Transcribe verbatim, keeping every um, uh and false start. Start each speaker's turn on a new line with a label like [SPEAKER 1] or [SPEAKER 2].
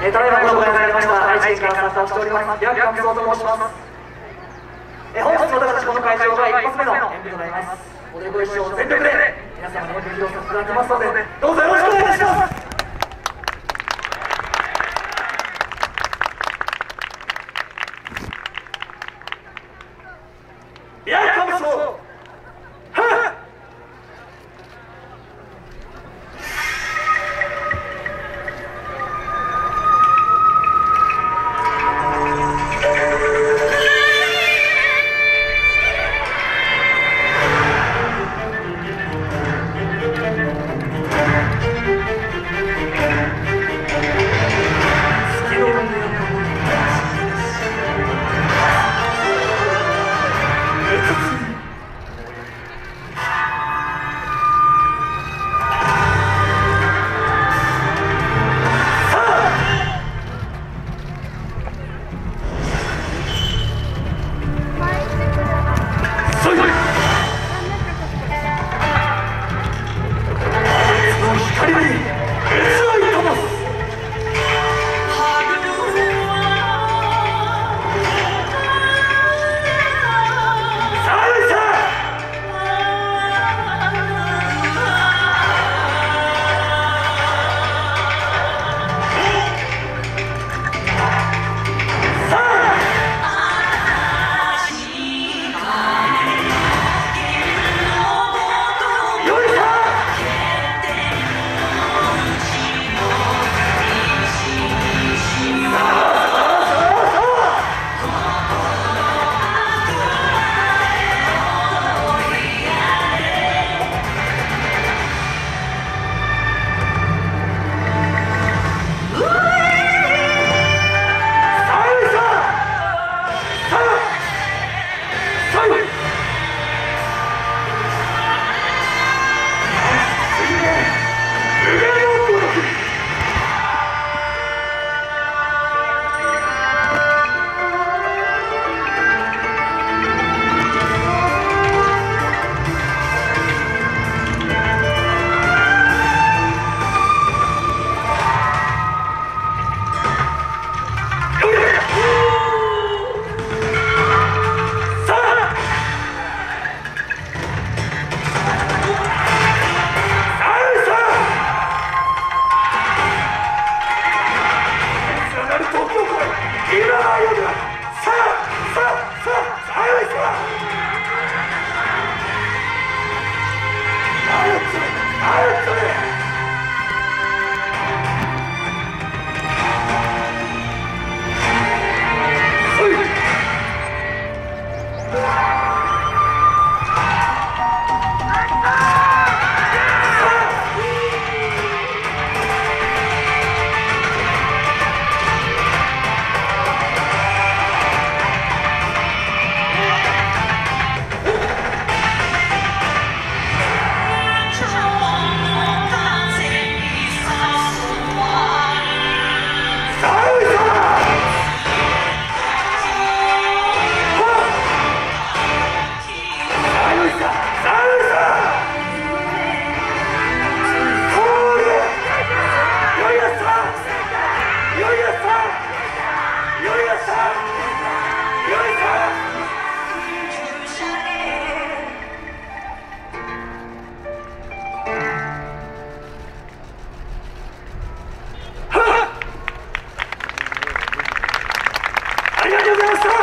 [SPEAKER 1] えー、ただいまご紹介されました愛知県から参加をしておりますビアキャンプソーと申します。えー、本日私たちこの会場が一発目の演舞となります。おでご一緒全力で皆様にご披露させていただきますので、どうぞよろしくお願いいたします。ビアキャンプソーありがとうございました。